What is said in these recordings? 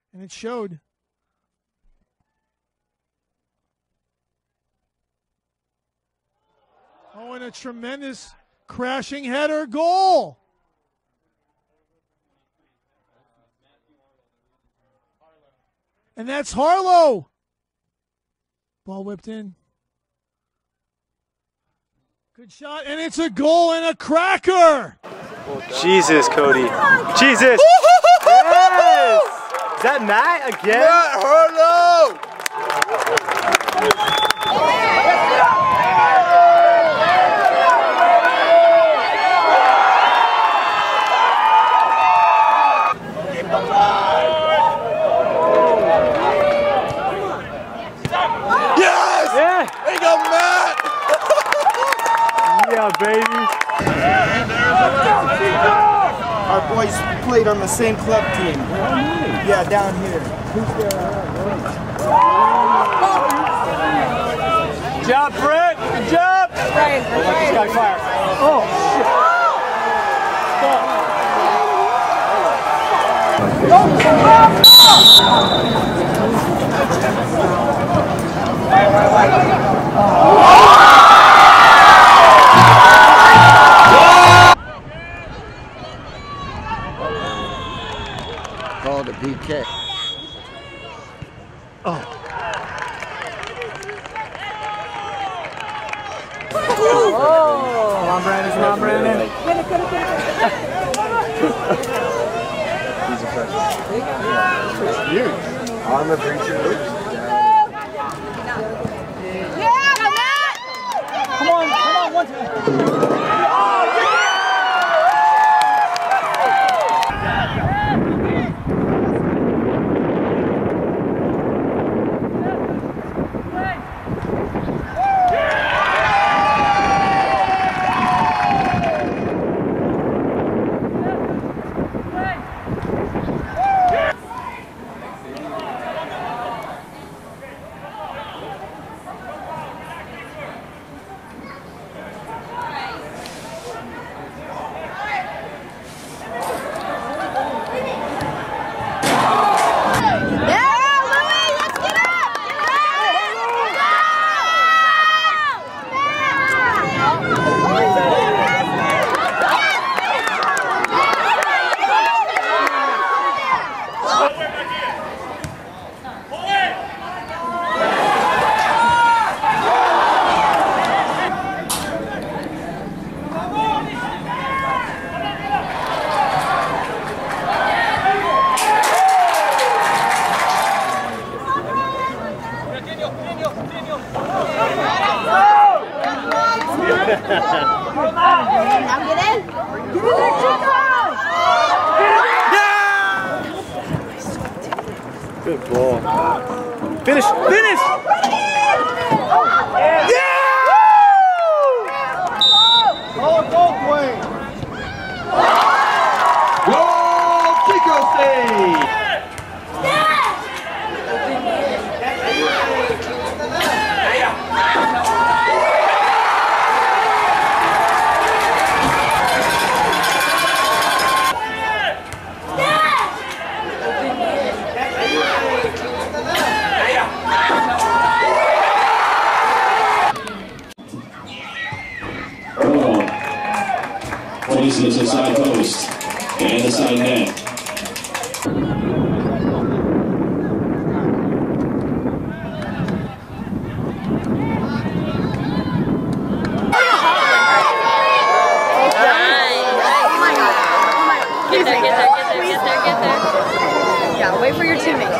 And it showed. Oh, and a tremendous crashing header goal. And that's Hurlow. Ball whipped in. Good shot, and it's a goal and a cracker. Jesus, Cody. Jesus. Yes. Is that Matt again? Matt Hurlow. Yes! Yeah. There you go, Matt! Yeah, baby. Our boys played on the same club team. Yeah, down here. Good job, Brett. Good job. Right, Let this guy fire. Oh, Called a PK. oh. Come on, Brandon. Come on, Brandon. He's a freshman. Huge. On the preacher. Come on, one time. Good ball. Finish! Finish! Yeah! Call it both ways. Goal, Chico State! Places a side post and a side net. Get there. Yeah, wait for your teammates.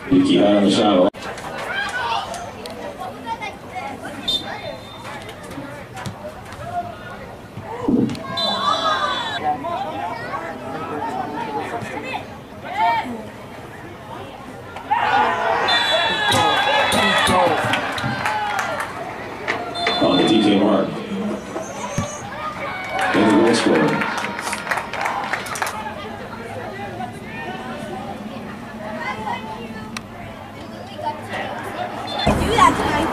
You keep out on the shot. On the DK mark. And the goal scorer. Do that tonight.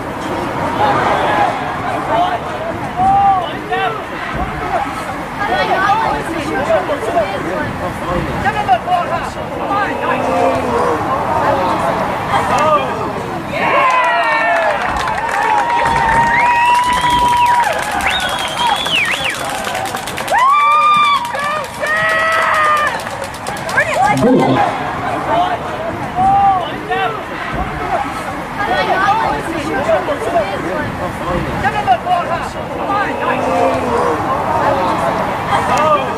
Oh!